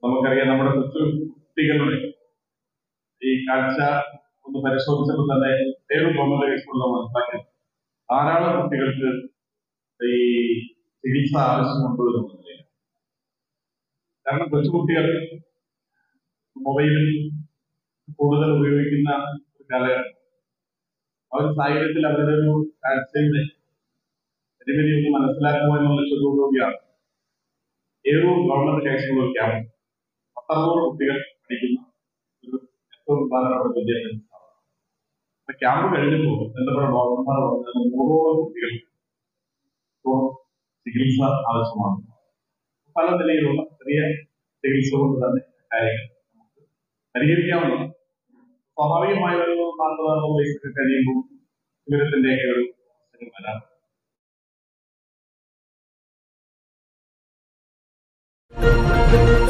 നമുക്കറിയാം നമ്മുടെ കൊച്ചു കുട്ടികളുടെ ഈ കാഴ്ച ഒന്ന് പരിശോധിച്ചപ്പോൾ തന്നെ ഏത് ഗവൺമെന്റ് സ്കൂളിൽ മനസ്സിലാക്കി ധാരാളം കുട്ടികൾക്ക് ഈ ചികിത്സ ആവശ്യമുണ്ട് എന്നുള്ളതില്ല. കാരണം കൊച്ചുകുട്ടികൾ മൊബൈലിൽ കൂടുതൽ ഉപയോഗിക്കുന്ന ഒരു കാലഘട്ടം. ആ ഒരു സാഹചര്യത്തിൽ അവരുടെ ഒരു കാഴ്ചയുടെ പരിമിതി ഒന്ന് മനസ്സിലാക്കുക എന്നുള്ള ലക്ഷ്യത്തോടുകൂടിയാണ് ഏതൊരു ഗവൺമെന്റ് ഹൈസ്കൂൾ ക്യാമ്പ് 100 കുട്ടികൾ പഠിക്കുന്ന ഒരു ഏറ്റവും പ്രധാനപ്പെട്ട വിദ്യാഭ്യാസ സ്ഥാപനം. ക്യാമ്പ് കഴിഞ്ഞപ്പോൾ ബന്ധപ്പെട്ട ഡോക്ടർമാർ പറഞ്ഞത് 100ഓളം കുട്ടികൾ ചികിത്സ ആവശ്യമാണ്. പല നിലയിലുള്ള ചെറിയ ചികിത്സ കൊണ്ട് തന്നെ കാര്യങ്ങൾ നമുക്ക് പരിഹരിക്കാവുന്നതാണ്. സ്വാഭാവികമായ ഒരു 40 വയസ്സൊക്കെ കഴിയുമ്പോൾ വിവരത്തിന്റെയൊക്കെ ഒരു വരാം.